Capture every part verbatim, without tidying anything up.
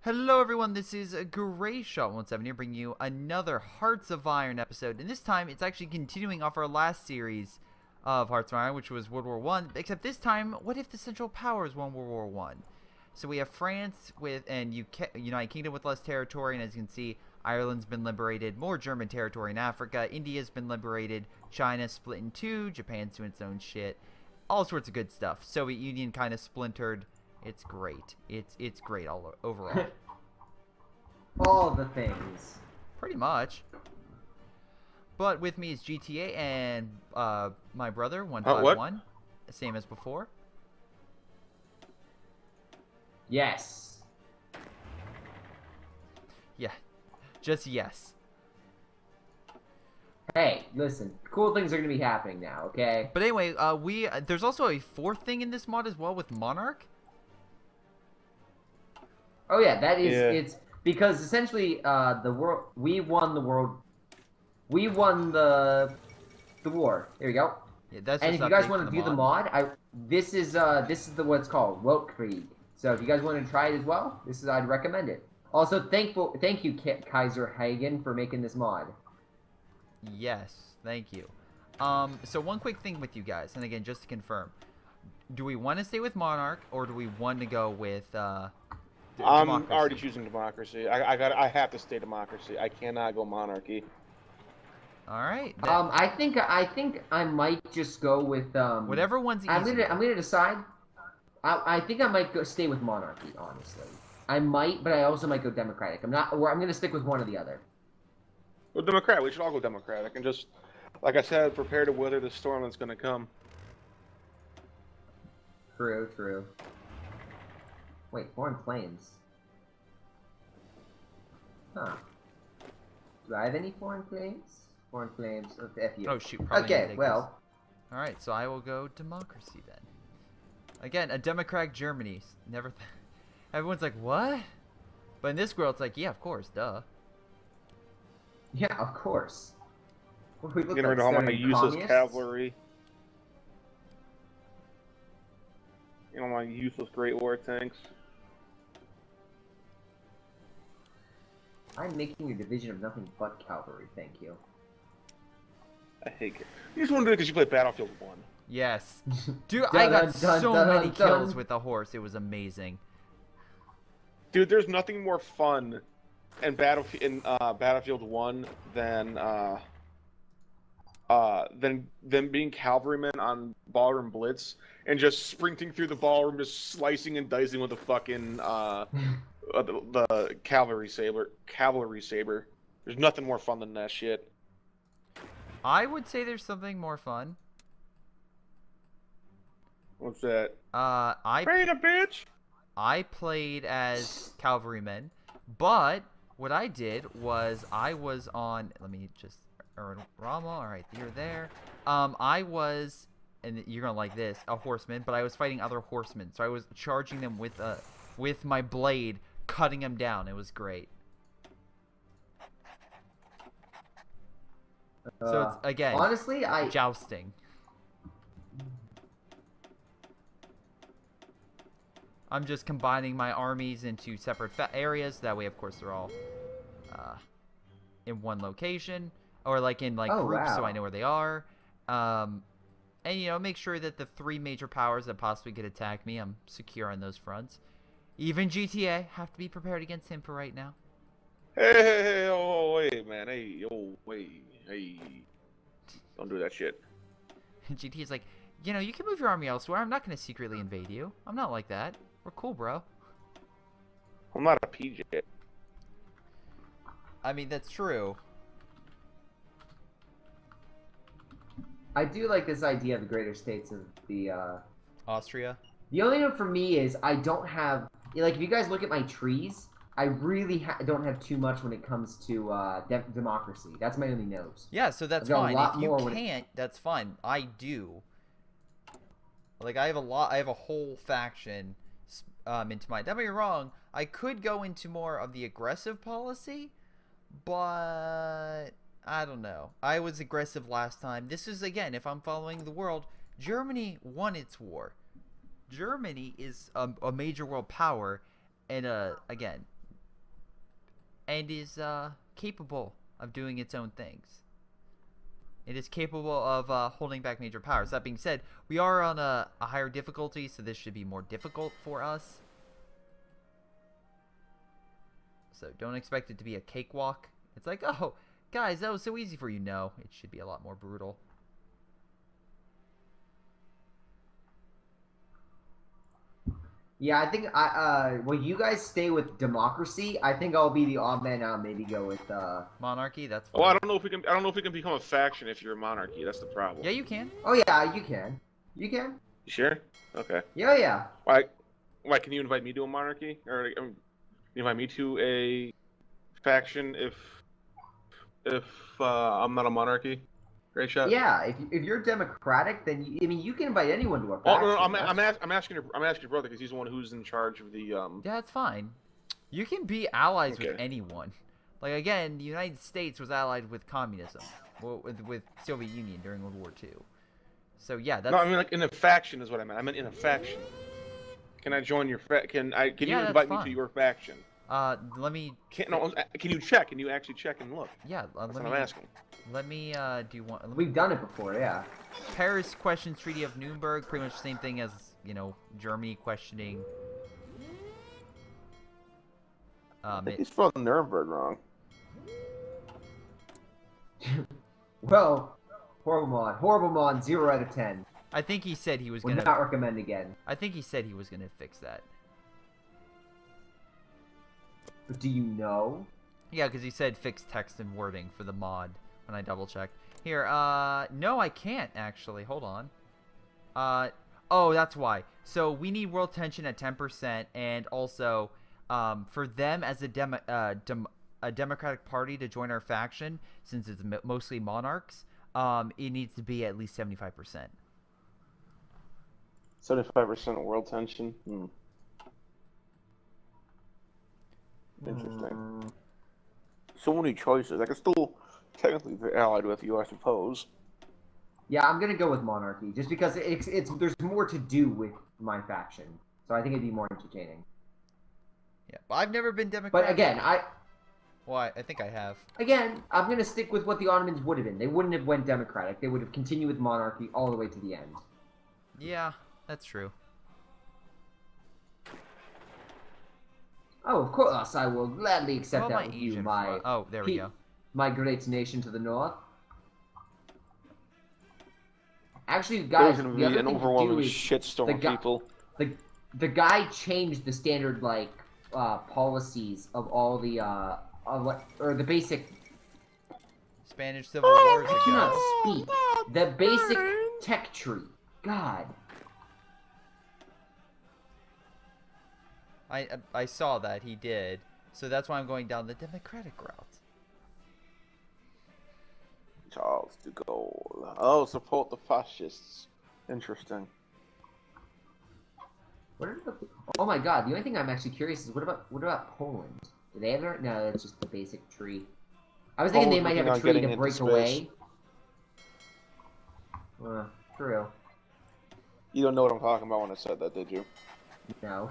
Hello everyone, this is GrayShot one seven here, bringing you another Hearts of Iron episode, and this time it's actually continuing off our last series of Hearts of Iron, which was World War One. Except this time, what if the Central Powers won World War One? So we have France with and U K, United Kingdom with less territory, and as you can see, Ireland's been liberated, more German territory in Africa, India's been liberated, China split in two, Japan's doing its own shit, all sorts of good stuff. Soviet Union kind of splintered. It's great. It's it's great all overall. All the things. Pretty much. But with me is G T A and uh, my brother one five one, uh, same as before. Yes. Yeah, just yes. Hey, listen. Cool things are gonna be happening now. Okay. But anyway, uh, we uh, there's also a fourth thing in this mod as well with Monarch. Oh yeah, that is Yeah. it's because essentially uh the world we won the world we won the the war. There we go. Yeah, that's And just if you guys update want for to view the mod. mod, I this is uh this is the what it's called, Weltkrieg. So if you guys want to try it as well, this is I'd recommend it. Also, thankful thank you K Kaiser Hagen for making this mod. Yes, thank you. Um, so one quick thing with you guys, and again, just to confirm, do we want to stay with Monarch or do we want to go with uh? d- I'm democracy? already choosing democracy. I, I got. I have to stay democracy. I cannot go monarchy. All right. then. Um, I think I think I might just go with um. Whatever one's easy. I'm gonna I'm gonna decide. I I think I might go stay with monarchy. Honestly, I might, but I also might go democratic. I'm not. Or I'm gonna stick with one or the other. Well, Democrat. We should all go Democratic and just, like I said, prepare to weather the storm that's going to come. True, true. Wait, foreign planes. Huh. Do I have any foreign planes? Foreign planes. Oh, F you. Oh shoot. Probably Okay, gonna take well. this. All right. So I will go democracy then. Again, a democratic Germany. Never. Th Everyone's like, what? But in this world, it's like, yeah, of course, duh. Yeah, of course. What do we look Getting like, rid of all my starting useless communists? cavalry. You know, my useless Great War tanks. I'm making a division of nothing but cavalry, thank you. I hate it. You just want to do it because you play Battlefield One. Yes. Dude, I got Dun, dun, so dun, many dun, kills dun. with the horse. It was amazing. Dude, there's nothing more fun in Battlefield in uh, Battlefield One than uh, uh, than than being cavalryman on Ballroom Blitz and just sprinting through the ballroom, just slicing and dicing with the fucking uh, uh, the, the cavalry saber. Cavalry saber. There's nothing more fun than that shit. I would say there's something more fun. What's that? Uh, I Train a bitch. I played as cavalryman, but what I did was I was on. Let me just. Rama, all right, you're there. Um, I was, and you're gonna like this, a horseman, but I was fighting other horsemen, so I was charging them with a, with my blade, cutting them down. It was great. So it's Uh, again, honestly, I jousting. I'm just combining my armies into separate fa areas. That way, of course, they're all uh, in one location, or like in like Oh, groups, so wow. I know where they are. Um, and you know, make sure that the three major powers that possibly could attack me, I'm secure on those fronts. Even G T A have to be prepared against him for right now. Hey, hey, hey, oh, wait, man. Hey, oh, wait, hey. Don't do that shit. G T A's like, you know, you can move your army elsewhere. I'm not going to secretly invade you. I'm not like that. We're cool, bro. I'm not a P J. I mean, that's true. I do like this idea of the greater states of the uh Austria. the only note for me is I don't have like if you guys look at my trees, I really ha don't have too much when it comes to uh de democracy. That's my only note. Yeah, so that's I've got a fine. lot If you more when it- can't, that's fine. I do. Like, I have a lot. I have a whole faction s- um, into my. Don't get me wrong. I could go into more of the aggressive policy, but I don't know. I was aggressive last time. This is again, if I'm following the world, Germany won its war. Germany is a, a major world power, and uh, again, and is uh, capable of doing its own things. It is capable of uh, holding back major powers. That being said, we are on a, a higher difficulty, so this should be more difficult for us. So don't expect it to be a cakewalk. It's like, oh, guys, that was so easy for you. No, it should be a lot more brutal. Yeah, I think I uh well you guys stay with democracy. I think I'll be the odd man out, maybe go with uh Monarchy, that's fine. Well, I don't know if we can. I don't know if we can become a faction if you're a monarchy. That's the problem. Yeah, you can. Oh yeah, you can. You can. You sure? Okay. Yeah, yeah. Why? Why can you invite me to a monarchy, or um, you invite me to a faction if if uh, I'm not a monarchy? Great shot. Yeah, if, if you're democratic, then you, I mean you can invite anyone to a Oh faction. no, no I'm That's- I'm, ask, I'm asking your I'm asking your brother because he's the one who's in charge of the um. Yeah, it's fine. You can be allies with Okay. anyone. Like, again, the United States was allied with communism. Well, with, with Soviet Union during World War Two. So, yeah, that's... No, I mean like in a faction is what I meant. I meant in a faction. Can I join your fa- Can I? Can Yeah, you that's invite me fine. to your faction? Uh, let me... Can no? Can you check? Can you actually check and look? Yeah, uh, That's let what me... I'm asking. Let me, uh, do one... Let me, We've done it before, yeah. Paris questions Treaty of Nuremberg. Pretty much the same thing as, you know, Germany questioning... I Um, think it, he spelled Nuremberg wrong. Well, horrible mod. Horrible mod, zero out of ten. I think he said he was Would gonna... not recommend again. I think he said he was gonna fix that. But do you know? Yeah, because he said fix text and wording for the mod when I double checked. Here, uh, no, I can't actually. Hold on. Uh, oh, that's why. So we need world tension at ten percent, and also, um, for them as a demo, uh, dem a Democratic Party to join our faction, since it's m mostly monarchs, um, it needs to be at least seventy-five percent. Seventy-five percent world tension. Hmm. Interesting. Mm, So many choices. I could still technically be allied with you, I suppose. yeah, I'm gonna go with monarchy, just because it's it's there's more to do with my faction, so I think it'd be more entertaining. Yeah, but I've never been Democratic. But again, I Well, I, I think I have. again I'm gonna stick with what the Ottomans would have been. They wouldn't have went democratic. They would have continued with monarchy all the way to the end. Yeah, that's true. Oh, of course, I will gladly accept Well, that my with you, Asian my fro- Oh, there we pe- go. my great nation to the north. Actually, There's guys, gonna the be other an thing to do overwhelming is shitstorm the of guy- people. the the guy changed the standard like uh, policies of all the uh, of what or the basic. Spanish Civil Wars I cannot ago. speak. The basic tech tree. God. I I saw that he did, so that's why I'm going down the Democratic route. Charles de Gaulle. Oh, support the fascists. Interesting. What are the? Oh my God! The only thing I'm actually curious is what about what about Poland? Do they ever? No, that's just the basic tree. I was thinking they Poland's might have a working on tree getting to into break space. away. Uh, true. You don't know what I'm talking about when I said that, did you? No.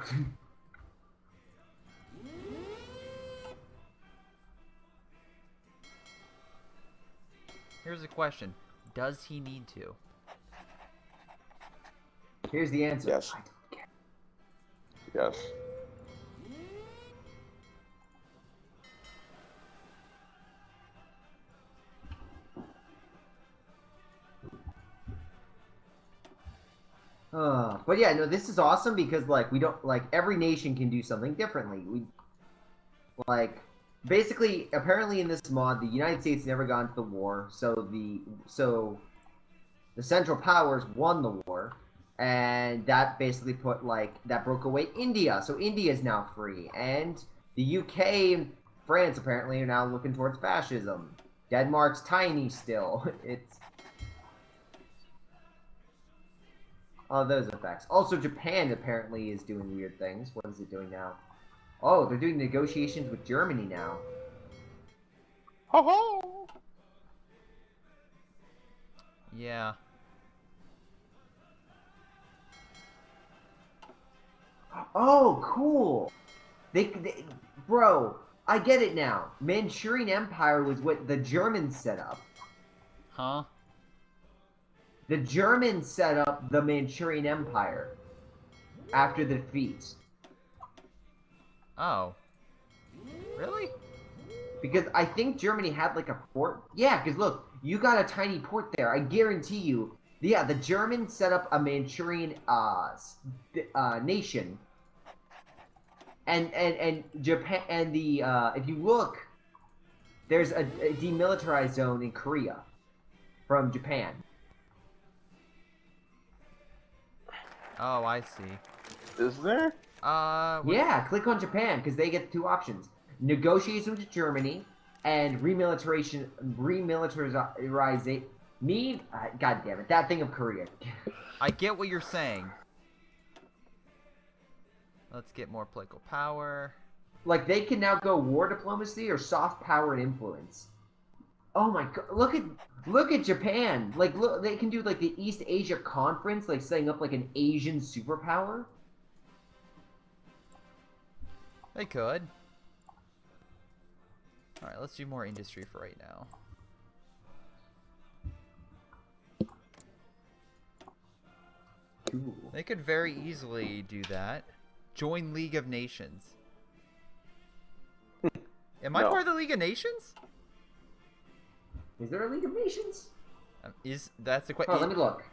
Here's a question: does he need to? Here's the answer. Yes. I don't care. Yes. Uh, but yeah, no, this is awesome because like we don't like every nation can do something differently. We like basically apparently in this mod the United States never got into the war, so the so the Central Powers won the war, and that basically put like that broke away India. So India is now free, and the U K and France apparently are now looking towards fascism. Denmark's tiny still. It's all those effects. Also, Japan apparently is doing weird things. What is it doing now? Oh, they're doing negotiations with Germany now. Ho ho! Yeah. Oh, cool! They, they bro, I get it now. Manchurian Empire was what the Germans set up. Huh? The Germans set up the Manchurian Empire after the defeat. Oh. Really? Because I think Germany had like a port. Yeah, because look, you got a tiny port there. I guarantee you. Yeah, the Germans set up a Manchurian uh, uh, nation. And, and, and Japan, and the, uh, if you look, there's a, a demilitarized zone in Korea from Japan. Oh, I see. Is there? Uh, what's- Yeah, click on Japan, because they get two options. Negotiations with Germany, and remilitarization, remilitarization, me, uh, god damn it, that thing of Korea. I get what you're saying. Let's get more political power. Like, they can now go war diplomacy or soft power and influence. Oh my god, look at, look at Japan. Like, look, they can do, like, the East Asia Conference, like, setting up, like, an Asian superpower. They could. Alright, let's do more industry for right now. Cool. They could very easily do that. Join League of Nations. Am I No. part of the League of Nations? Is there a League of Nations? Um, is that's the Oh, question? let me look.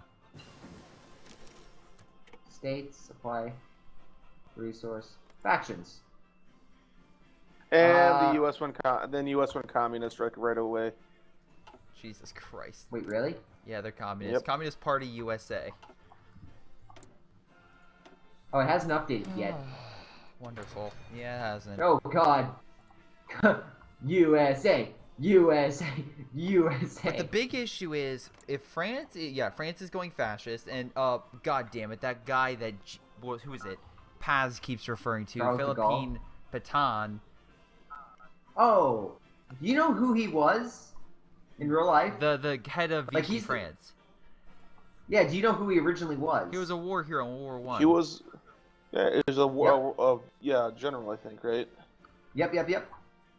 States, supply, resource, factions. And Uh, the U S went com- then U S went communist right, right away. Jesus Christ. Wait, really? Yeah, they're communist. Yep. Communist Party U S A. Oh, it hasn't updated yet. Wonderful. Yeah, it hasn't. Oh god. U S A, U S A, U S A. But the big issue is if France, yeah, France is going fascist, and uh, god damn it, that guy that G- was who is it? Paz keeps referring to Charles de Gaulle? Philippine Patan, Oh, do you know who he was in real life? the the head of Like, Vichy he's the- France. Yeah, do you know who he originally was? He was a war hero in World War One. He was, yeah, it was a war, uh, yeah, general, I think, right? Yep, yep, yep.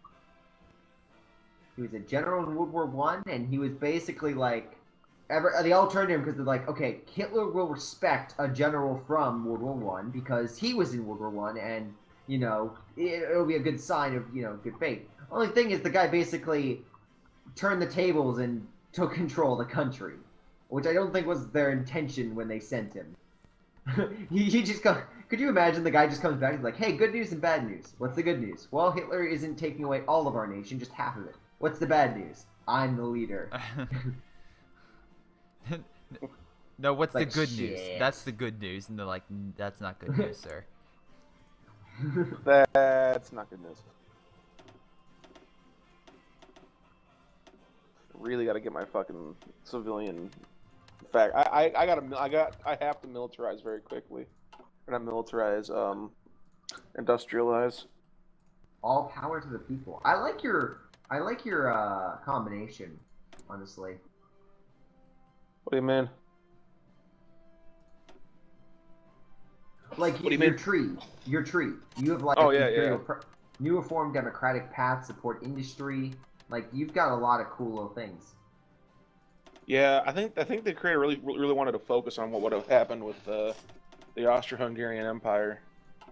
He was a general in World War One, and he was basically like, ever they all turned to him because they're like, okay, Hitler will respect a general from World War One because he was in World War One, and you know it, it'll be a good sign of you know good faith. Only thing is, the guy basically turned the tables and took control of the country, which I don't think was their intention when they sent him. he, he just come, could you imagine the guy just comes back and is like, hey, good news and bad news. What's the good news? Well, Hitler isn't taking away all of our nation, just half of it. What's the bad news? I'm the leader. No, what's Like, the good news? shit. That's the good news, and they're like, "Mm, that's not good news, sir. That's not good news. Really got to get my fucking civilian. Fact, I, I, I got to, I got, I have to militarize very quickly. Or not militarize, um, industrialize. All power to the people. I like your, I like your uh, combination, honestly. What do you mean? Like What do you your mean? tree, your tree. You have like Oh, yeah, imperial yeah. Pro- new reform democratic path, support industry. Like you've got a lot of cool little things. Yeah, I think I think the creator really really wanted to focus on what would have happened with the the Austro-Hungarian Empire.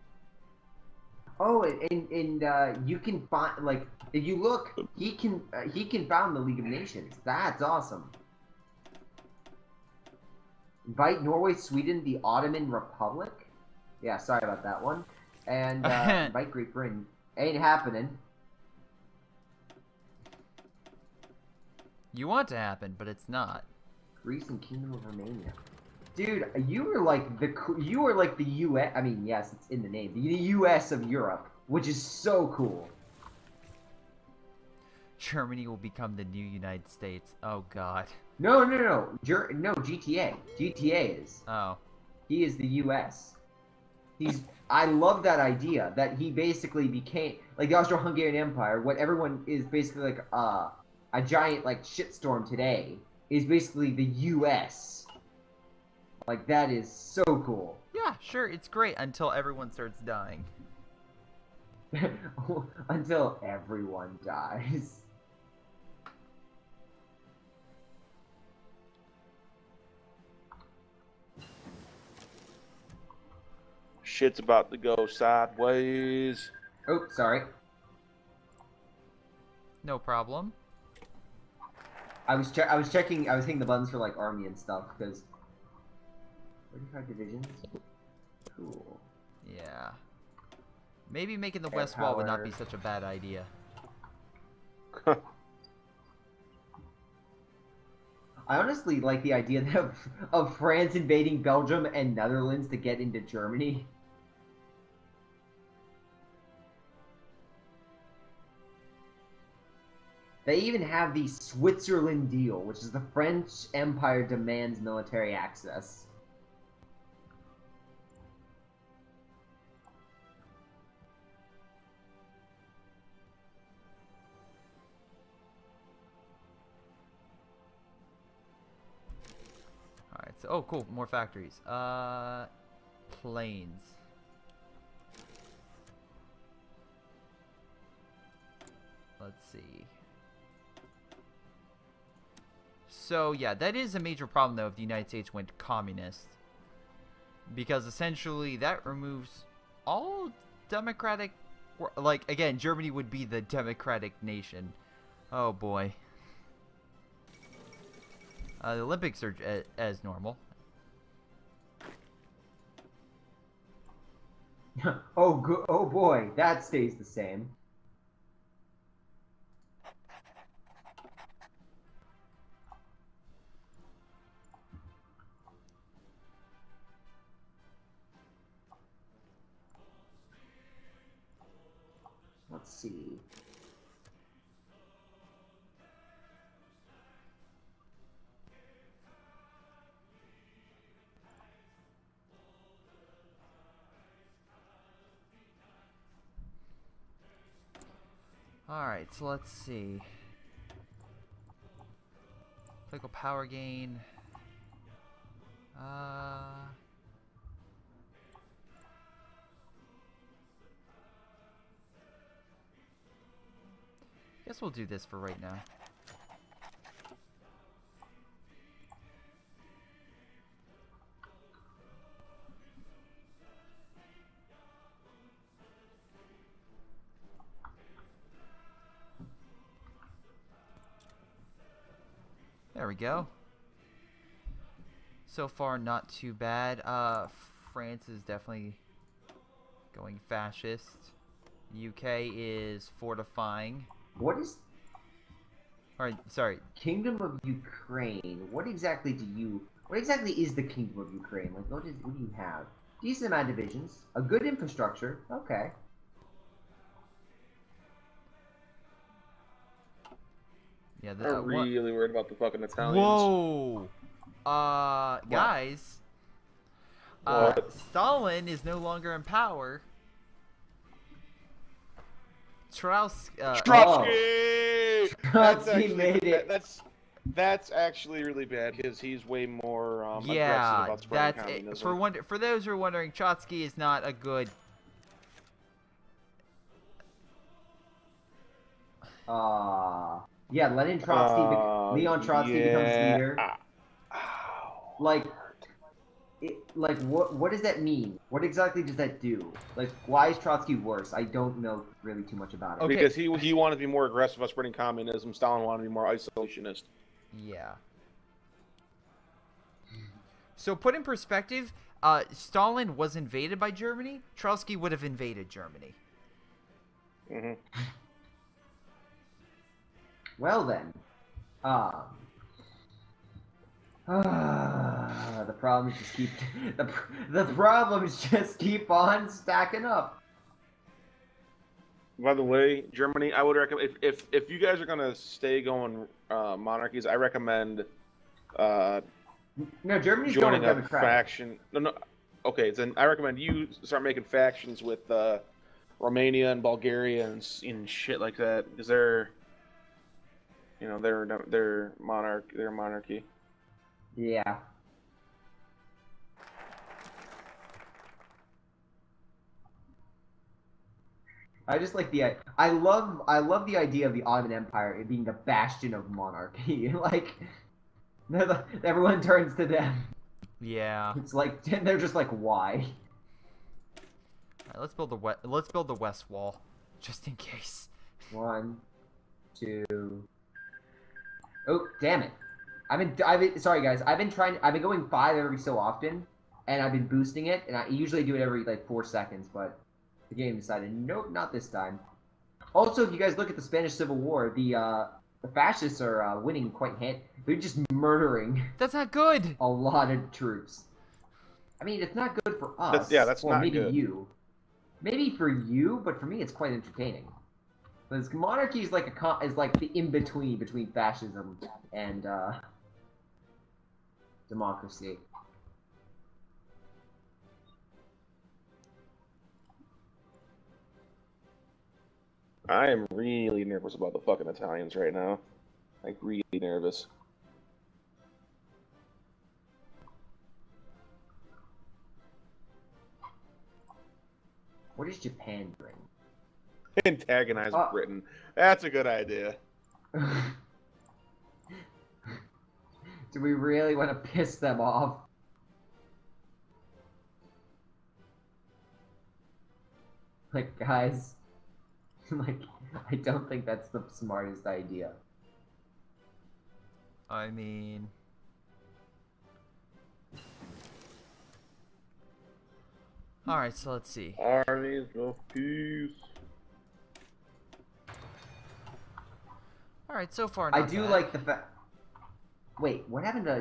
Oh, and and uh, you can find like if you look, he can uh, he can found the League of Nations. That's awesome. Invite Norway, Sweden, the Ottoman Republic. Yeah, sorry about that one. And uh, invite Great Britain. Ain't happening. You want to happen, but it's not. Greece and Kingdom of Romania. Dude, you were like the co- you were like the U S. I mean, yes, it's in the name. The U S of Europe, which is so cool. Germany will become the new United States. Oh God. No, no, no, Ger- no. G T A. G T A is. Oh. He is the U S. He's. I love that idea that he basically became like the Austro-Hungarian Empire. What everyone is basically like uh, a giant like shitstorm today is basically the U S. Like that is so cool. Yeah, sure, it's great until everyone starts dying. Until everyone dies. Shit's about to go sideways. Oh, sorry. No problem. I was che I was checking. I was hitting the buttons for like army and stuff because thirty-five divisions. Cool. Yeah. Maybe making the Air west wall would not power. be such a bad idea. I honestly like the idea of, of France invading Belgium and Netherlands to get into Germany. They even have the Switzerland deal, which is the French Empire demands military access. Alright, so, oh, cool, more factories. Uh, planes. Let's see. So, yeah, that is a major problem, though, if the United States went communist. Because, essentially, that removes all democratic... Like, again, Germany would be the democratic nation. Oh, boy. Uh, the Olympics are a as normal. oh, go oh boy, that stays the same. Let's see. Alright, so let's see. Clinical power gain. Uh... Guess we'll do this for right now. There we go. So far, not too bad. Uh, France is definitely going fascist. U K is fortifying. What is Alright, sorry. Kingdom of Ukraine? What exactly do you... What exactly is the Kingdom of Ukraine? Like, what, is, what do you have? Decent amount of divisions. A good infrastructure. Okay. Yeah, the, uh, I'm really worried about the fucking Italians. Whoa! Uh, guys. Uh, What? Stalin is no longer in power. Strauss, uh, Trotsky! Oh. That's Trotsky actually, made it. that- that's that's actually really bad because he's way more um, aggressive yeah, about spreading that's it. communism. For one. For those who are wondering, Trotsky is not a good. Uh, yeah, Lenin Trotsky, bec- Uh, Leon Trotsky yeah. becomes leader. Ah. Ow. Like, it, like what what does that mean? What exactly does that do? Like, why is Trotsky worse? I don't know really too much about it. Okay. Because he he wanted to be more aggressive about spreading communism. Stalin wanted to be more isolationist. Yeah. So put in perspective, uh, Stalin was invaded by Germany. Trotsky would have invaded Germany. hmm Well then, um, ah, the problems just keep the pr- the problems just keep on stacking up. By the way, Germany, I would recommend if if, if you guys are gonna stay going uh, monarchies, I recommend uh, No, Germany's joining going a democratic. faction. No, no. Okay, then I recommend you start making factions with uh, Romania and Bulgaria and, s- and shit like that because they're, you know, they're they're monarch, they're a monarchy. Yeah. I just like the I I love I love the idea of the Ottoman Empire it being the bastion of monarchy. Like they're the, everyone turns to them. Yeah. It's like they're just like why? All right, let's build the west. Let's build the west wall, just in case. One, two. Oh damn it! I've been I've been sorry guys. I've been trying. I've been going five every so often, and I've been boosting it, and I usually do it every like four seconds, but the game decided nope, not this time. Also, if you guys look at the Spanish Civil War, the uh, the fascists are uh, winning quite hand. They're just murdering That's not good. a lot of troops. I mean, it's not good for us. That's- yeah, that's or not maybe good. you. Maybe for you, but for me, it's quite entertaining. Because monarchy is like a con is like the in between between fascism and uh, democracy. I am really nervous about the fucking Italians right now. Like, really nervous. What does Japan bring? Antagonize Uh, Britain. That's a good idea. Do we really want to piss them off? Like, guys, like, I don't think that's the smartest idea. I mean, all right. So let's see. Armies of peace. All right. So far, I not do bad. like the fact. Wait, what happened to?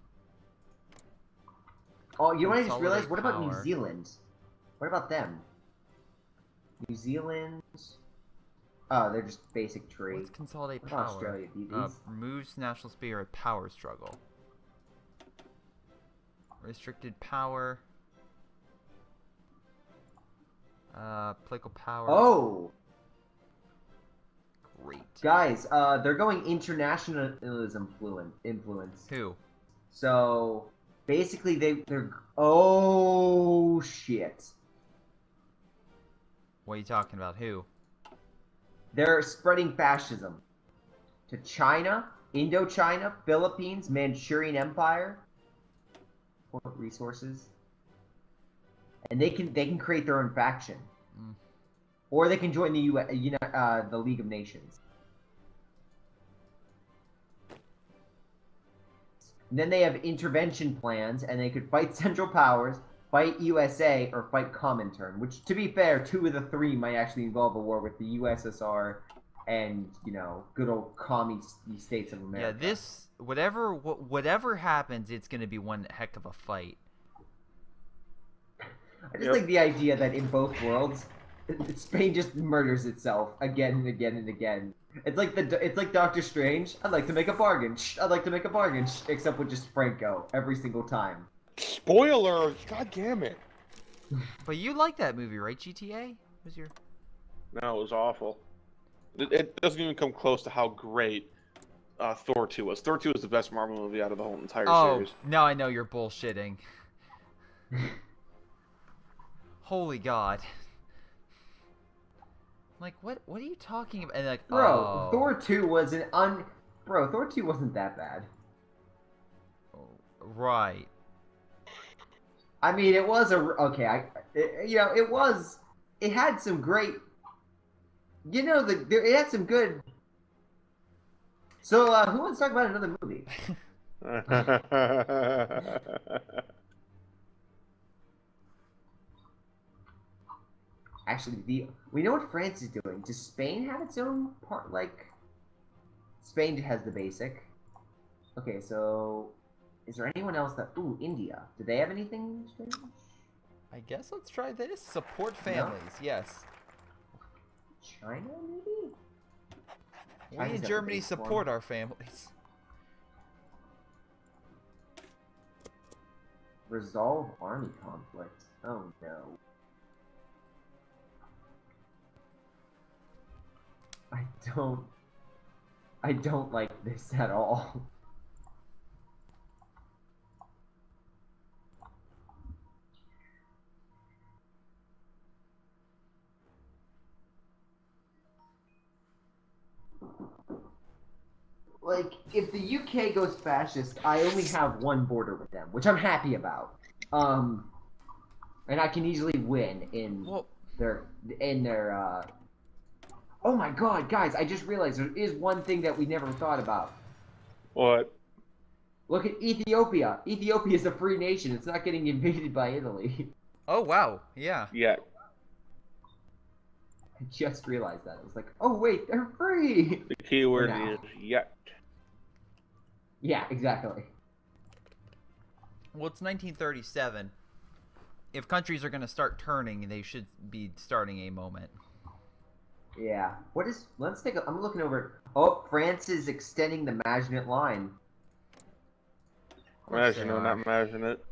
Oh, you know what I just realized? Consolidate What about New power. Zealand? What about them? New Zealand. Oh, they're just basic tree. Let's consolidate What about power. Australia? Do Uh, these? removes national spirit power struggle. Restricted power. Uh, political power. Oh, Great. guys, uh, they're going internationalism fluent influence. Who? So basically, they they're oh shit. What are you talking about? Who? They're spreading fascism to China, Indochina, Philippines, Manchurian Empire. Port resources, and they can they can create their own faction, Mm. or they can join the U. You know, uh, the League of Nations. And then they have intervention plans, and they could fight Central Powers, fight U S A, or fight Comintern. Which, to be fair, two of the three might actually involve a war with the U S S R and, you know, good old commie states of America. Yeah, this whatever wh- whatever happens, it's gonna be one heck of a fight. I just Yep. like the idea that in both worlds, Spain just murders itself again and again and again. It's like the it's like Doctor Strange. I'd like to make a bargain. Shh, I'd like to make a bargain. Shh, except with just Franco every single time. Spoiler! God damn it. But you like that movie, right? G T A was your. No, it was awful. It, it doesn't even come close to how great uh, Thor two was. Thor two is the best Marvel movie out of the whole entire Oh, series. now I know you're bullshitting. Holy God. Like, what What are you talking about? And like, Bro, oh, Thor two was an un. Bro, Thor two wasn't that bad. right. I mean, it was a okay. I it, you know it was. It had some great. You know the there, it had some good. So uh, who wants to talk about another movie? Actually, the we know what France is doing. Does Spain have its own part? Like, Spain has the basic. Okay, so is there anyone else that? Ooh, India. Do they have anything strange? I guess let's try this. Support No? families. Yes. China, maybe. We China's in got the Germany base form. support our families. Resolve army conflict. Oh no. I don't. I don't like this at all. like, if the U K goes fascist, I only have one border with them, which I'm happy about. Um, and I can easily win in Well, their in their. Uh... Oh my God, guys! I just realized there is one thing that we never thought about. What? Look at Ethiopia. Ethiopia is a free nation. It's not getting invaded by Italy. oh wow, yeah. Yeah. I just realized that. I was like, oh wait, they're free. The keyword now. is yet. Yeah, exactly. Well, it's nineteen thirty-seven. If countries are going to start turning, they should be starting a moment. Yeah. What is? Let's take a. I'm looking over. Oh, France is extending the Maginot Line. Imagine it, not imagine it.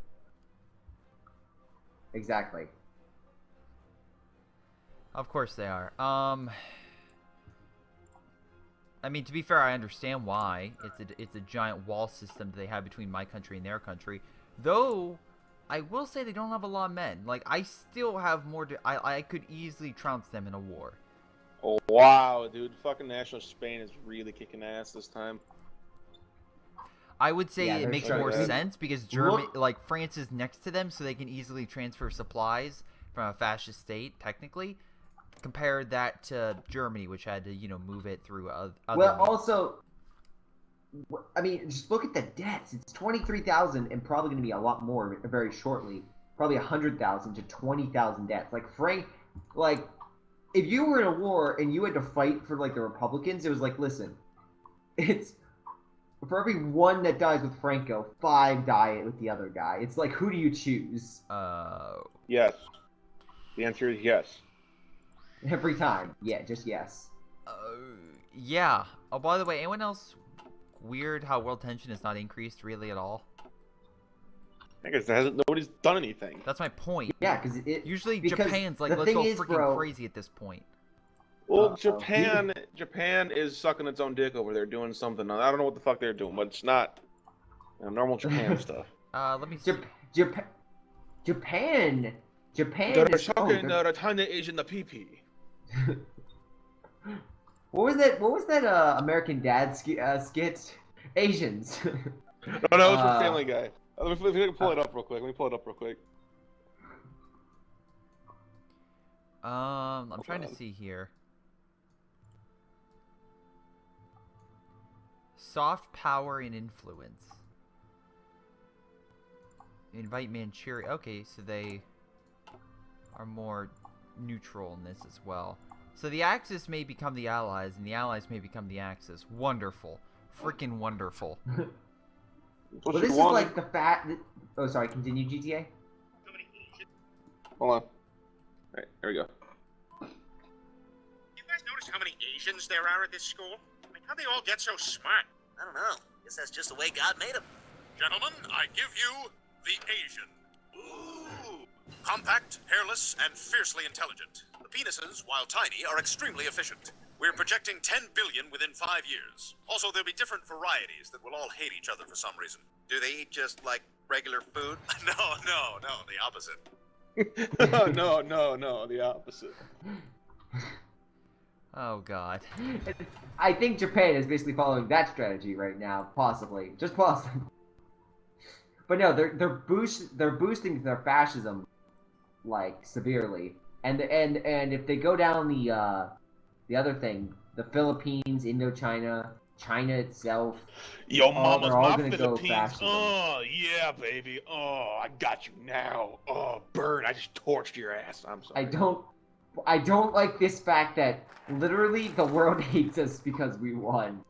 Exactly. Of course they are. Um, I mean, to be fair, I understand why. It's a, it's a giant wall system that they have between my country and their country. Though, I will say they don't have a lot of men. Like, I still have more to... I, I could easily trounce them in a war. Oh, wow, dude. Fucking National Spain is really kicking ass this time. I would say Yeah, it they're makes starting more to- sense because Germany, Look- like France is next to them, so they can easily transfer supplies from a fascist state, technically. Compare that to Germany, which had to, you know, move it through other. Well, also, wh- I mean, just look at the deaths. It's twenty-three thousand, and probably going to be a lot more very shortly. Probably one hundred thousand to twenty thousand deaths. Like, Frank, like, if you were in a war and you had to fight for, like, the Republicans, it was like, listen, it's, for every one that dies with Franco, five die with the other guy. It's like, who do you choose? Uh, Yes. The answer is yes. Every time. Yeah, just yes. uh, yeah. Oh, by the way, anyone else weird how world tension has not increased really at all? I guess there hasn't, nobody's done anything. That's my point. Yeah, because it... Usually because Japan's like, the let's thing go is, freaking bro- crazy at this point. Well, Uh-oh. Japan, Japan is sucking its own dick over there, doing something. I don't know what the fuck they're doing, but it's not, you know, normal Japan stuff. Uh, let me see. Jap- Japan... Japan... Japan They're is... oh, sucking they're- uh, China Asian the pee-pee. What was that? What was that? Uh, American Dad sk- uh, skit? Asians. No, no, it's Uh, from Family Guy. Uh, Let me, let me pull it up real quick. Let me pull it up real quick. Um, I'm trying to on. see here. Soft power and influence. Invite Manchuria. Okay, so they are more neutral in this as well. So the Axis may become the Allies, and the Allies may become the Axis. Wonderful. Freaking wonderful. What Well, you this is want? like the fat. Oh, sorry. Continue, G T A. Hold on. Alright, here we go. You guys notice how many Asians there are at this school? Like, how they all get so smart? I don't know. Guess that's just the way God made them. Gentlemen, I give you the Asian. Ooh. Compact, hairless, and fiercely intelligent. The penises, while tiny, are extremely efficient. We're projecting ten billion within five years. Also, there'll be different varieties that will all hate each other for some reason. Do they eat just like regular food? No, no, no, the opposite. no, no, no, the opposite. Oh, God. I think Japan is basically following that strategy right now, possibly, just possibly. But no, they're they're boost they're boosting their fascism, like severely, and and and if they go down the uh, the other thing, the Philippines, Indochina, China itself. Yo, Oh, mama's they're all my gonna go Philippines. fascism. Oh, yeah, baby. Oh, I got you now. Oh, bird, I just torched your ass. I'm sorry. I don't I don't like this fact that literally the world hates us because we won.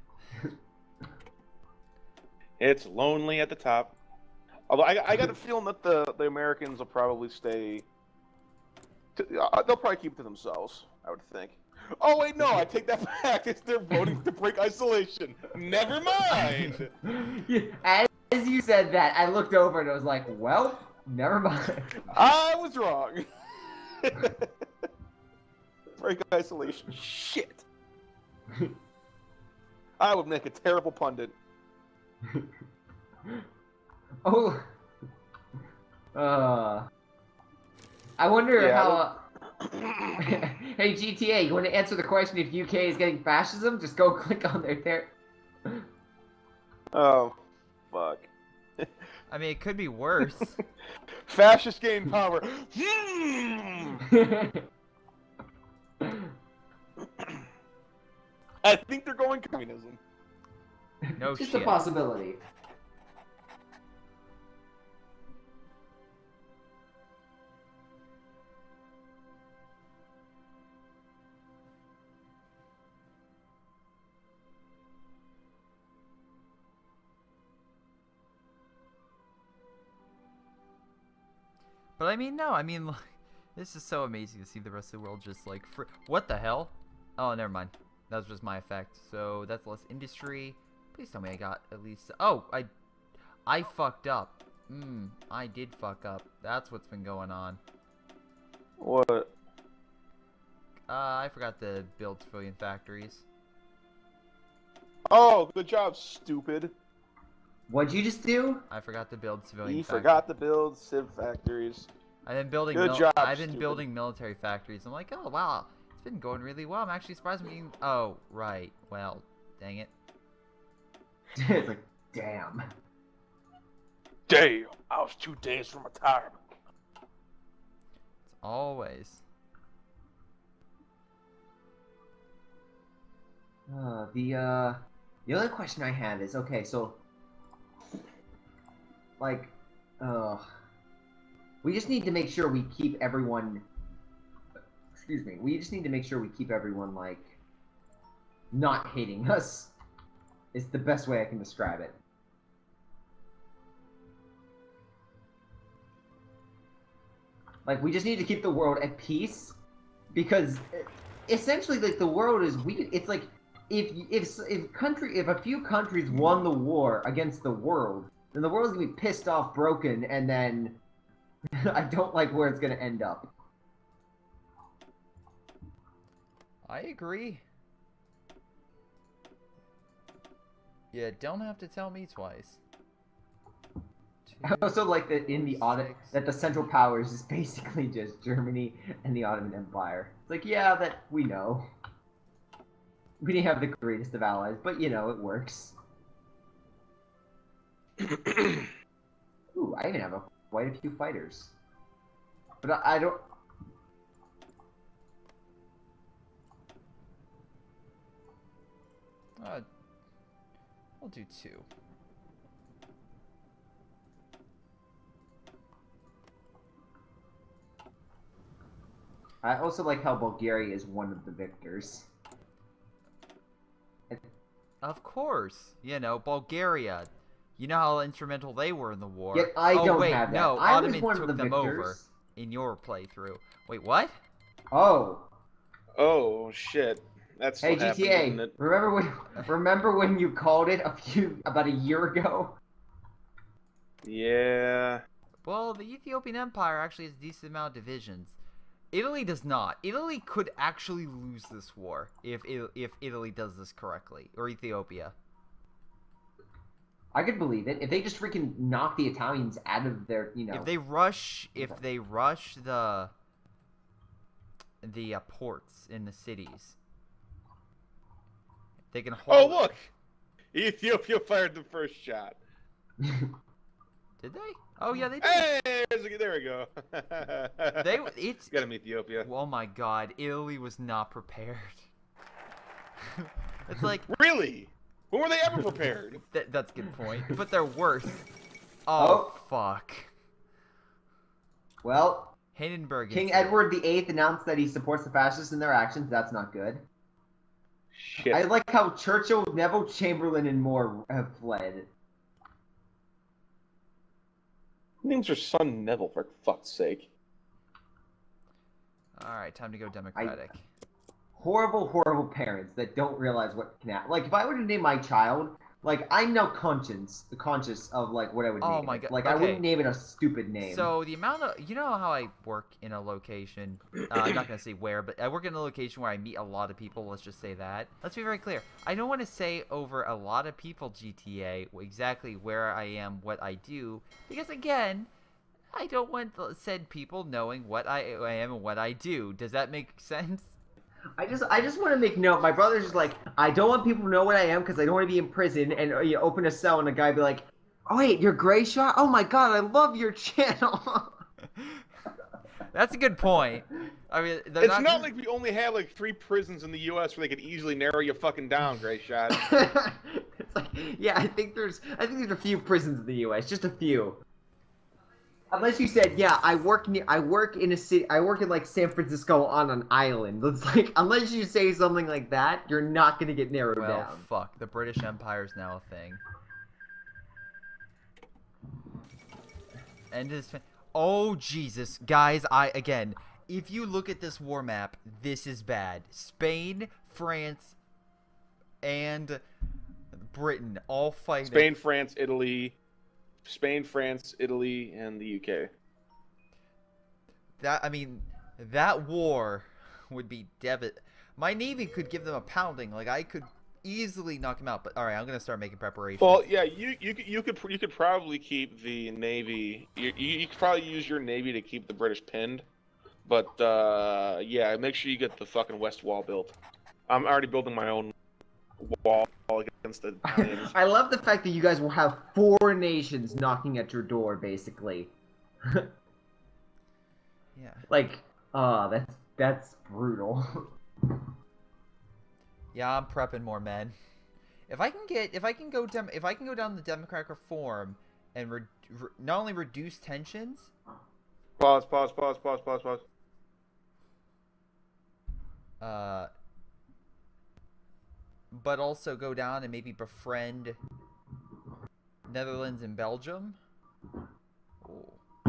It's lonely at the top. Although I, I got a feeling that the, the Americans will probably stay. To, uh, they'll probably keep it to themselves, I would think. Oh, wait, no, I take that back. It's they're voting to break isolation. Never mind. As you said that, I looked over and I was like, well, never mind. I was wrong. Break isolation. Shit. I would make a terrible pundit. Oh. Uh. I wonder Yeah, how. Uh... Hey G T A, you want to answer the question if U K is getting fascism? Just go click on their ter- Oh, fuck. I mean, it could be worse. Fascists gain power. Hmm. I think they're going communism. No Just shit. a possibility. But I mean, no, I mean, like, this is so amazing to see the rest of the world just like, fr what the hell? Oh, never mind. That was just my effect. So that's less industry. Please tell me I got at least. Oh, I, I fucked up. Hmm, I did fuck up. That's what's been going on. What? Uh, I forgot to build civilian factories. Oh, good job, stupid. What'd you just do? I forgot to build civilian. You factories. forgot to build civ factories. I've been building. Good mil job, I've been stupid. building military factories. I'm like, oh wow, it's been going really well. I'm actually surprised I'm getting. Oh right, well, dang it. It's like, damn. Damn, I was two days from retirement. It's always. Uh, the uh, the other question I had is, okay, so, like, uh, we just need to make sure we keep everyone. Excuse me. We just need to make sure we keep everyone like not hating us. It's the best way I can describe it. Like, we just need to keep the world at peace, because essentially, like, the world is we. It's like if if if country if a few countries won the war against the world, then the world's gonna be pissed off, broken, and then I don't like where it's gonna end up. I agree. Yeah, don't have to tell me twice. I also like that in the audit that the Central Powers is basically just Germany and the Ottoman Empire. It's like, yeah, that we know. We didn't have the greatest of allies, but you know, it works. Ooh, I even have a, quite a few fighters. But I, I don't... Uh, I'll do two. I also like how Bulgaria is one of the victors. Of course, you know, Bulgaria. You know how instrumental they were in the war. Yet I oh, don't wait, have that. no, I was Ottomans one took of the them victors. over in your playthrough. Wait, what? Oh. Oh shit, that's Hey what happened, G T A, isn't it? remember when remember when you called it a few about a year ago? Yeah. Well, the Ethiopian Empire actually has a decent amount of divisions. Italy does not. Italy could actually lose this war if if Italy does this correctly, or Ethiopia. I could believe it if they just freaking knock the Italians out of their, you know. If they rush, if they rush the the uh, ports in the cities, they can hold. Oh look, Ethiopia fired the first shot. Did they? Oh yeah, they did. Hey, there's a- there we go. They it's Got him, Ethiopia. oh my god, Italy was not prepared. It's like Really? When were they ever prepared? th that's a good point, but they're worse. Oh, Oh. fuck. Well, Hindenburg. King incident. Edward the Eighth announced that he supports the fascists in their actions. That's not good. Shit. I like how Churchill, Neville Chamberlain, and more have fled. Names your son Neville, for fuck's sake. All right, time to go Democratic. Horrible, horrible parents that don't realize what can happen. Like, if I were to name my child, like, I'm now conscious, conscious of, like, what I would Oh name my it. God, Like, I okay. wouldn't name it a stupid name. So the amount of you know how I work in a location. Uh, I'm not gonna say where, but I work in a location where I meet a lot of people. Let's just say that. Let's be very clear. I don't want to say over a lot of people G T A exactly where I am, what I do, because again, I don't want the said people knowing what I, I am and what I do. Does that make sense? I just, I just want to make note. My brother's just like, I don't want people to know what I am because I don't want to be in prison. And uh, you open a cell and a guy be like, "Oh wait, you're Gray Shot? Oh my god, I love your channel." That's a good point. I mean, they're It's not, not like we only have like three prisons in the U S where they could easily narrow you fucking down, Gray Shot. It's like, yeah, I think there's, I think there's a few prisons in the U S, just a few. Unless you said, yeah, I work near, I work in a city, I work in like San Francisco on an island. It's like, unless you say something like that, you're not gonna get narrowed well, down. fuck. The British Empire is now a thing. And this. Oh Jesus, guys! I again. If you look at this war map, this is bad. Spain, France, and Britain all fighting. Spain, France, Italy, Spain, France, Italy, and the U K. That I mean, that war would be devastating. My navy could give them a pounding. Like I could easily knock them out. But all right, I'm gonna start making preparations. Well, yeah, you you could- you could you could probably keep the navy. You, you you could probably use your navy to keep the British pinned. But uh, yeah, make sure you get the fucking west wall built. I'm already building my own wall against the Italians. I love the fact that you guys will have four nations knocking at your door, basically. Yeah. Like, ah, uh, that's that's brutal. Yeah, I'm prepping more men. If I can get, if I can go dem, if I can go down the democratic reform and re, re, not only reduce tensions. Pause, pause, pause, pause, pause, pause. Uh, but also go down and maybe befriend Netherlands and Belgium. Ooh.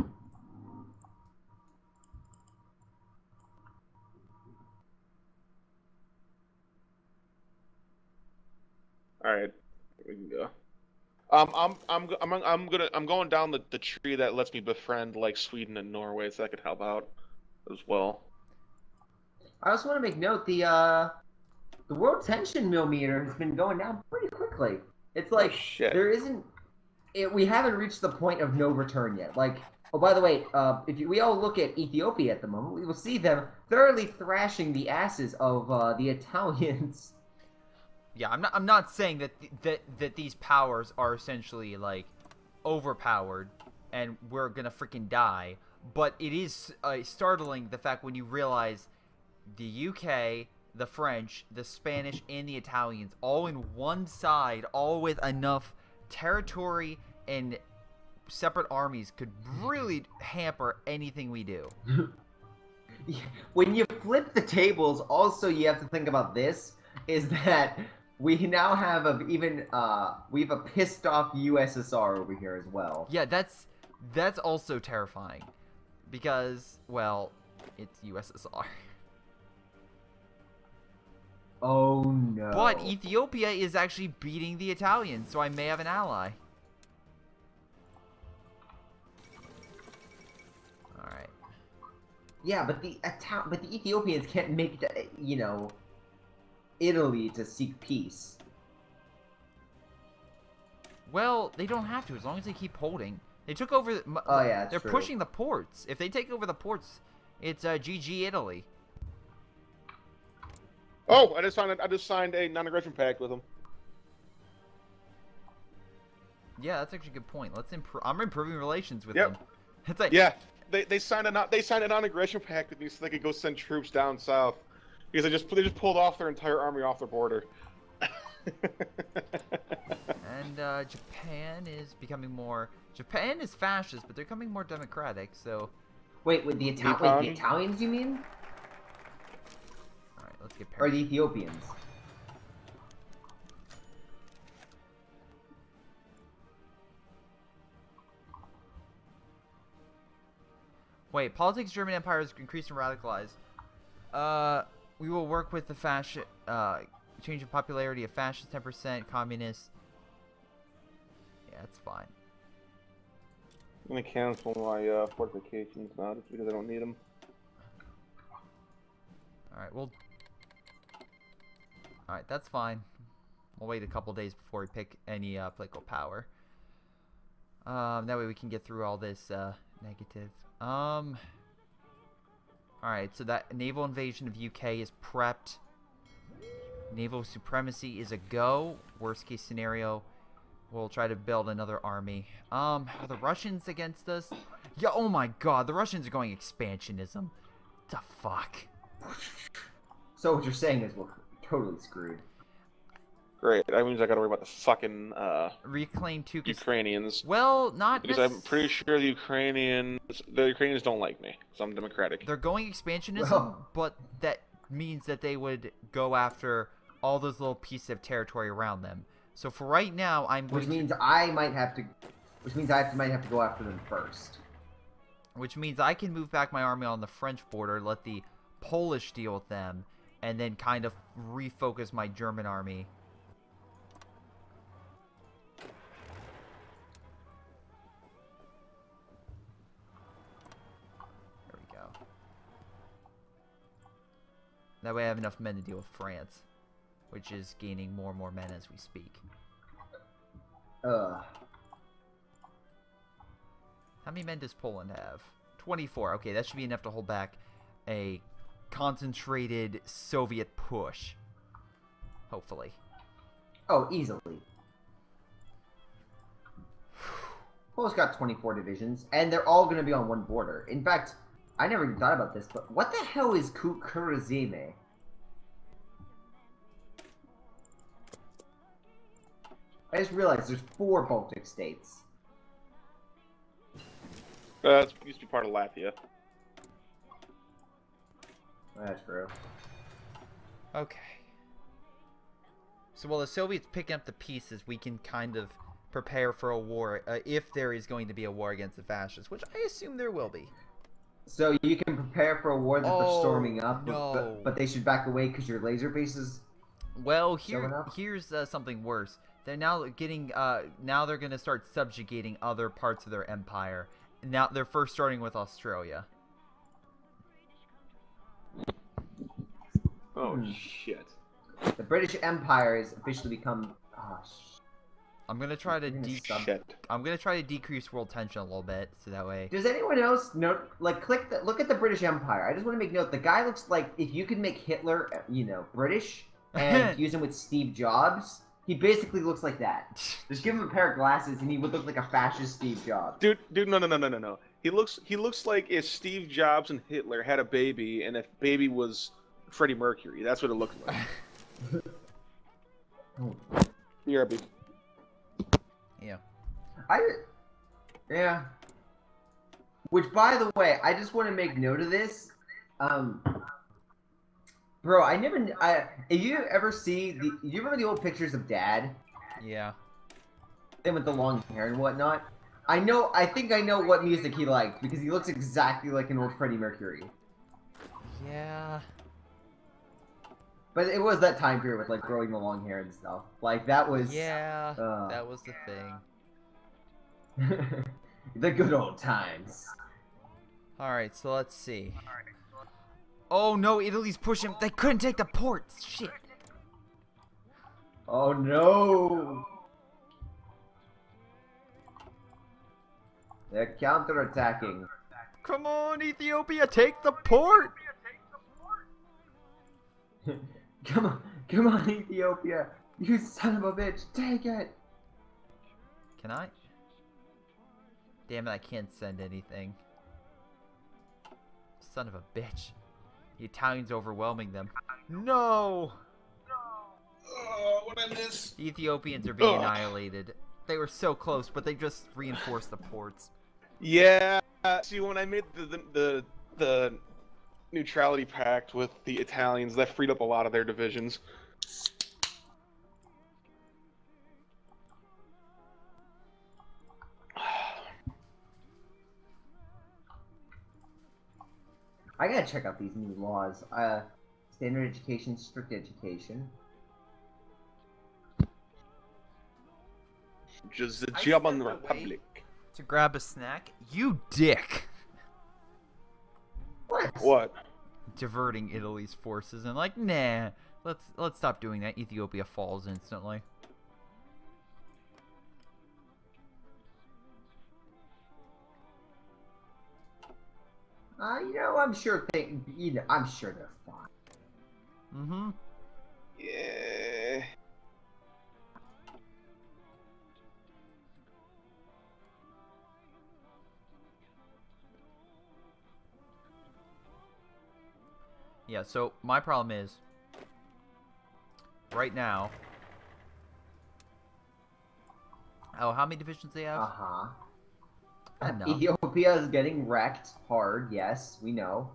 All right, we can go. Um, I'm I'm I'm I'm gonna I'm going down the, the tree that lets me befriend like Sweden and Norway, so that could help out as well. I also want to make note the uh, the world tension millimeter has been going down pretty quickly. It's like Oh, shit. there isn't, it, we haven't reached the point of no return yet. Like, oh, by the way, uh, if you, we all look at Ethiopia at the moment, we will see them thoroughly thrashing the asses of uh, the Italians. Yeah, I'm not. I'm not saying that th that that these powers are essentially like overpowered and we're gonna freaking die. But it is uh, startling the fact when you realize the U K, the French, the Spanish, and the Italians all in one side, all with enough territory and separate armies could really hamper anything we do. When you flip the tables, also you have to think about this, is that we now have a even uh we have a pissed off U S S R over here as well. Yeah, that's that's also terrifying because, well, it's U S S R. Oh no. But Ethiopia is actually beating the Italians, so I may have an ally. Alright. Yeah, but the Ital- but the Ethiopians can't make the, you know, Italy to seek peace. Well, they don't have to as long as they keep holding. They took over. The, Oh, yeah, that's they're true. pushing the ports. If they take over the ports, it's uh, G G Italy. Oh, I just signed. I just signed a non-aggression pact with them. Yeah, that's actually a good point. Let's improve. I'm improving relations with Yep. them. It's like, Yeah, they they signed a non- they signed a non-aggression pact with me so they could go send troops down south because they just they just pulled off their entire army off their border. and uh, Japan is becoming more. Japan is fascist, but they're becoming more democratic. So, Wait, with the Ital- wait, the Nippon? Italians you mean? all right, let's get Or paired. the Ethiopians? Wait, politics, German Empire is increased and radicalized. Uh, we will work with the fascist, uh, change in popularity of fascist ten percent, communist. Yeah, that's fine. I'm gonna cancel my uh, fortifications now just because I don't need them. Alright, well... Alright, that's fine. We'll wait a couple days before we pick any uh, political power. Um, that way we can get through all this uh, negative. Um... Alright, so that naval invasion of U K is prepped. Naval supremacy is a go. Worst case scenario, we'll try to build another army. Um, are the Russians against us? Yeah, oh my god, the Russians are going expansionism. The fuck? So what you're saying is we're totally screwed. Great. That means I gotta worry about the fucking uh, Reclaim Tukis. Ukrainians. Well, not Because necess- I'm pretty sure the Ukrainians, the Ukrainians don't like me, because I'm democratic. They're going expansionism, Well- but that means that they would go after all those little pieces of territory around them. So for right now, I'm going Which to... means I might have to, which means I have to, might have to go after them first. Which means I can move back my army on the French border, let the Polish deal with them, and then kind of refocus my German army. There we go. That way I have enough men to deal with France, which is gaining more and more men as we speak. Ugh. How many men does Poland have? twenty-four. Okay, that should be enough to hold back a concentrated Soviet push. Hopefully. Oh, easily. Poland's got twenty-four divisions, and they're all going to be on one border. In fact, I never even thought about this, but what the hell is Kukurazime? I just realized there's four Baltic states. Uh, that used to be part of Latvia. That's true. Okay. So while the Soviets pick up the pieces, we can kind of prepare for a war, uh, if there is going to be a war against the fascists, which I assume there will be. So you can prepare for a war that Oh, they're storming up, no. but, but they should back away because your laser base is... Well, Showing here, up? here's uh, something worse. They're now getting, uh, now they're going to start subjugating other parts of their empire. Now they're first starting with Australia. Oh, Hmm. shit. The British Empire has officially become... Oh, sh- I'm gonna try to You're gonna de- stop. Shit. I'm gonna try to decrease world tension a little bit, so that way. Does anyone else note, like, click the, look at the British Empire. I just want to make note, the guy looks like, if you could make Hitler, uh, you know, British, and use him with Steve Jobs, he basically looks like that. Just give him a pair of glasses and he would look like a fascist Steve Jobs. Dude, dude, no, no, no, no, no, no. He looks, he looks like if Steve Jobs and Hitler had a baby, and if baby was Freddie Mercury. That's what it looked like. B R B. Yeah. I, yeah. Which, by the way, I just want to make note of this. Um, bro, I never, I, if you ever see the, do you remember the old pictures of Dad? Yeah. Him with the long hair and whatnot? I know, I think I know what music he liked, because he looks exactly like an old Freddie Mercury. Yeah. But it was that time period with, like, growing the long hair and stuff. Like, that was... Yeah. uh, That was the thing. the good old times. Alright, so let's see. Oh no, Italy's pushing. They couldn't take the ports. Shit. Oh no! They're counterattacking. Come on, Ethiopia, take the port! Come on, come on, Ethiopia! You son of a bitch, take it! Can I? Damn it, I can't send anything. Son of a bitch. The Italians overwhelming them. No! Oh, what I miss? The Ethiopians are being Ugh. annihilated. They were so close, but they just reinforced the ports. Yeah. See, when I made the the the, the neutrality pact with the Italians, that freed up a lot of their divisions. I gotta check out these new laws. Uh, standard education, strict education. Just a I job on the stepped away. Republic. To grab a snack? You dick! What? What? Diverting Italy's forces and like, nah. Let's let's stop doing that. Ethiopia falls instantly. Uh, you know, I'm sure they, you know, I'm sure they're fine. Mm-hmm. Yeah. Yeah, so my problem is, right now... Oh, how many divisions do they have? Uh-huh. Enough. Ethiopia is getting wrecked hard, yes, we know.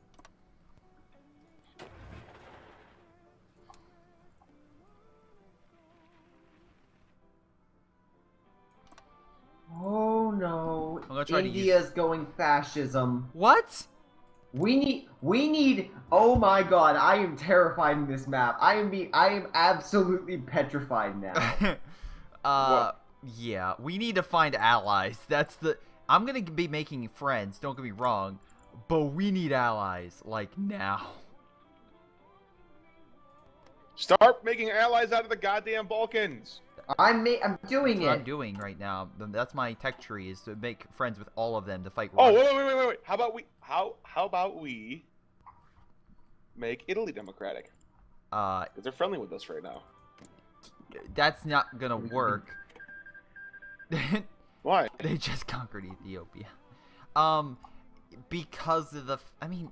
Oh no, I'm gonna try to India's use... going fascism. What? We need, we need, oh my god, I am terrified in this map. I am be, I am absolutely petrified now. uh, yeah, we need to find allies. That's the, I'm gonna be making friends, don't get me wrong, but we need allies, like, now. Start making allies out of the goddamn Balkans. I'm, ma I'm doing That's what it. I'm doing right now. That's my tech tree, is to make friends with all of them to fight Oh, Russia. wait, wait, wait, wait, wait. How about we, how, how about we make Italy democratic? Uh, Because they're friendly with us right now. that's not gonna work. Why? They just conquered Ethiopia. Um, because of the, f I mean,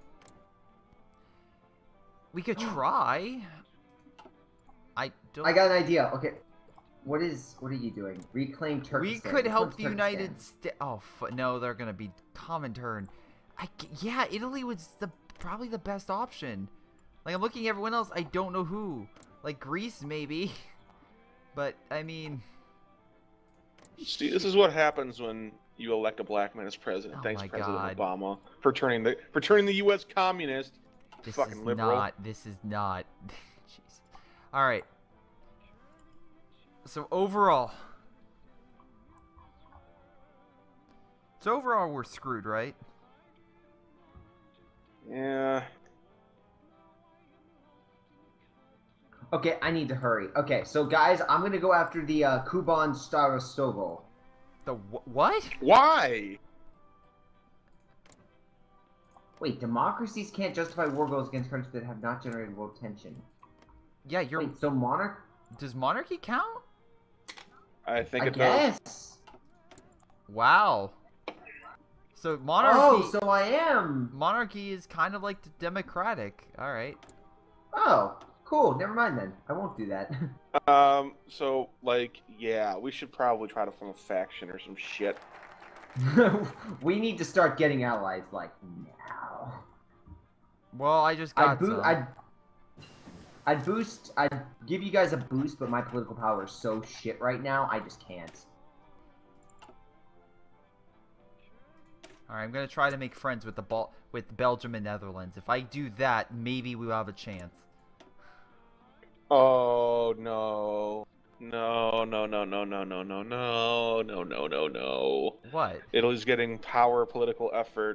we could try. I don't. I got an idea. Okay, what is, what are you doing? Reclaim Turkey. We could help the United States. Oh f no, they're gonna be Comintern. I g yeah, Italy was the probably the best option. Like I'm looking at everyone else, I don't know who. Like Greece maybe, but I mean. See, this is what happens when you elect a black man as president. Oh Thanks, my President God. Obama, for turning the for turning the U S communist. This Fucking is liberal. not. This is not. Jeez. All right. So overall, so overall we're screwed, right? Yeah. Okay, I need to hurry. Okay, so guys, I'm gonna go after the uh, Kuban Starostovo. The wh what? Why? Wait, democracies can't justify war goals against countries that have not generated world tension. Yeah, you're. Wait, so monarch? Does monarchy count? I think I it does. guess. Wow. So monarchy. Oh, so I am. Monarchy is kind of like the democratic. All right. Oh, cool. Never mind then. I won't do that. Um. So, like, yeah, we should probably try to form a faction or some shit. We need to start getting allies like now. Well, I just I'd, got boo some. I'd, I'd boost. I'd give you guys a boost, but my political power is so shit right now. I just can't. All right, I'm gonna try to make friends with the Bal with Belgium and Netherlands. If I do that, maybe we'll have a chance. Oh no. No, no, no, no, no, no, no, no, no, no, no, no. What? Italy's getting power political effort.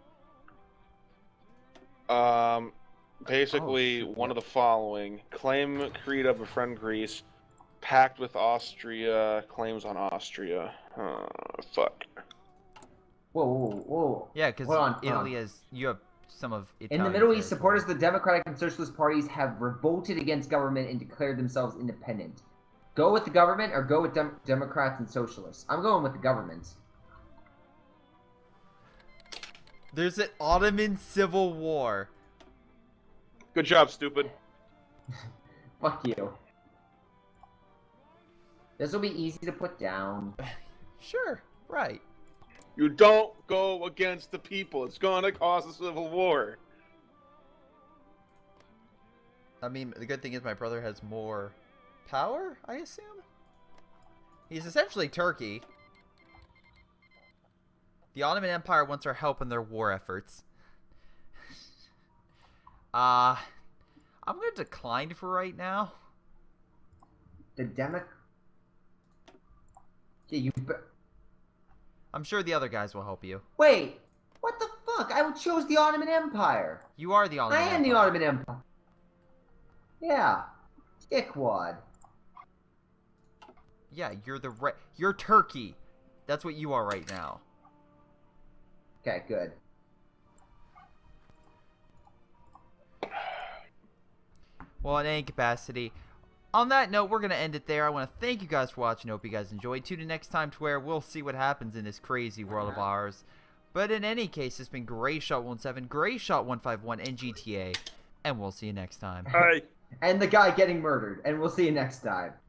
Um, basically, Oh, shoot, one what? of the following: claim creed of befriend Greece, pact with Austria, claims on Austria. Uh, fuck. Whoa, whoa, whoa. Yeah, because Hold on, hold Italy on. has you have some of In Italian the Middle East, territory. supporters of the Democratic and Socialist parties have revolted against government and declared themselves independent. Go with the government or go with dem Democrats and Socialists? I'm going with the government. There's an Ottoman civil war. Good job, stupid. Fuck you. This will be easy to put down. Sure, right. You don't go against the people. It's gonna cause a civil war. I mean, the good thing is my brother has more power, I assume? He's essentially Turkey. The Ottoman Empire wants our help in their war efforts. Uh, I'm going to decline for right now. The Demo... Yeah, you... Be I'm sure the other guys will help you. Wait! What the fuck? I chose the Ottoman Empire! You are the Ottoman I am Empire. the Ottoman Empire. Yeah. Dickwad. Yeah, you're the re you're Turkey. That's what you are right now. Okay, good. Well, in any capacity. On that note, we're going to end it there. I want to thank you guys for watching. Hope you guys enjoyed. Tune in next time to where we'll see what happens in this crazy world of ours. But in any case, it's been GrayShot one seven, GrayShot one five one, and G T A. And we'll see you next time. Hi. And the guy getting murdered. And we'll see you next time.